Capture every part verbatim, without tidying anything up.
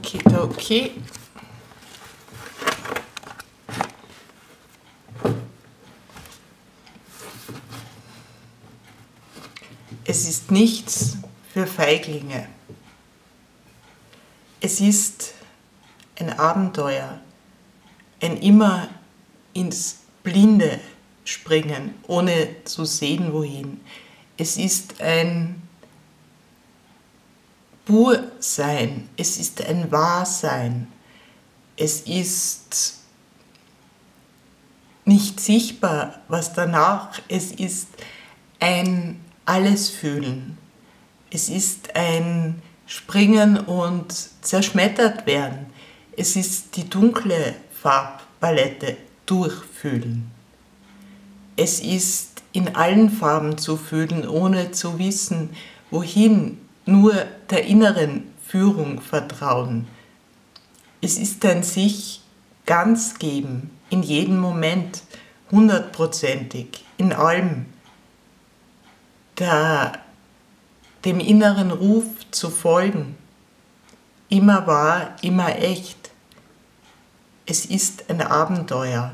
Okidoki. Es ist nichts für Feiglinge. Es ist ein Abenteuer, ein immer ins Blinde springen, ohne zu sehen, wohin. Es ist ein Pursein, es ist ein Wahrsein, es ist nicht sichtbar, was danach, es ist ein Allesfühlen, es ist ein Springen und zerschmettert werden, es ist die dunkle Farbpalette durchfühlen. Es ist in allen Farben zu fühlen, ohne zu wissen, wohin, nur der inneren Führung vertrauen. Es ist ein sich ganz geben, in jedem Moment, hundertprozentig, in allem, der, dem inneren Ruf zu folgen, immer wahr, immer echt. Es ist ein Abenteuer.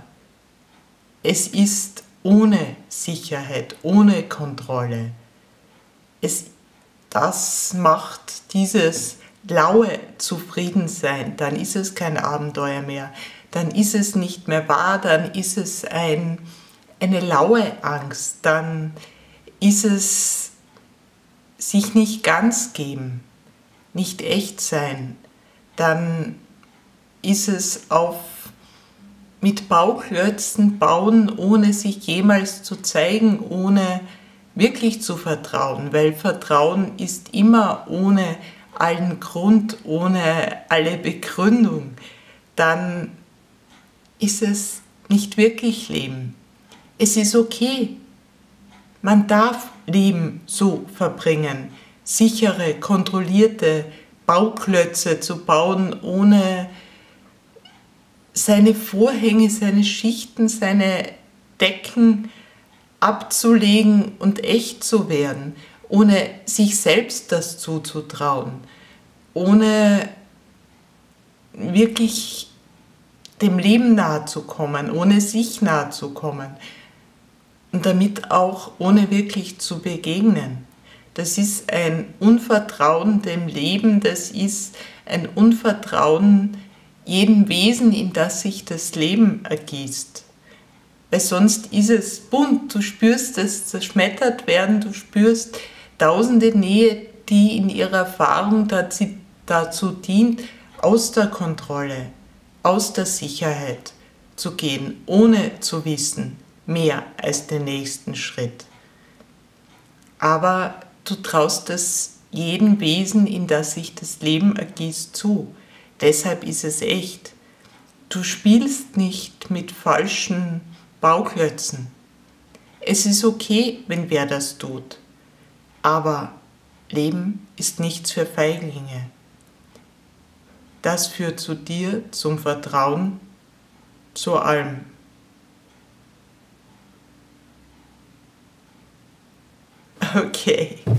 Es ist ohne Sicherheit, ohne Kontrolle. Es, das macht dieses laue Zufriedensein, dann ist es kein Abenteuer mehr, dann ist es nicht mehr wahr, dann ist es ein, eine laue Angst, dann ist es sich nicht ganz geben, nicht echt sein, dann ist es auf mit Bauklötzen bauen, ohne sich jemals zu zeigen, ohne wirklich zu vertrauen, weil Vertrauen ist immer ohne allen Grund, ohne alle Begründung, dann ist es nicht wirklich Leben. Es ist okay, man darf Leben so verbringen, sichere, kontrollierte Bauklötze zu bauen, ohne seine Vorhänge, seine Schichten, seine Decken abzulegen und echt zu werden, ohne sich selbst das zuzutrauen, ohne wirklich dem Leben nahe zu kommen, ohne sich nahe zu kommen und damit auch ohne wirklich zu begegnen. Das ist ein Unvertrauen dem Leben, das ist ein Unvertrauen jedem Wesen, in das sich das Leben ergießt. Weil sonst ist es bunt, du spürst es zerschmettert werden, du spürst tausende Nähe, die in ihrer Erfahrung dazu dient, aus der Kontrolle, aus der Sicherheit zu gehen, ohne zu wissen, mehr als den nächsten Schritt. Aber du traust es jedem Wesen, in das sich das Leben ergießt, zu. Deshalb ist es echt. Du spielst nicht mit falschen Bauklötzen. Es ist okay, wenn wer das tut. Aber Leben ist nichts für Feiglinge. Das führt zu dir, zum Vertrauen, zu allem. Okay.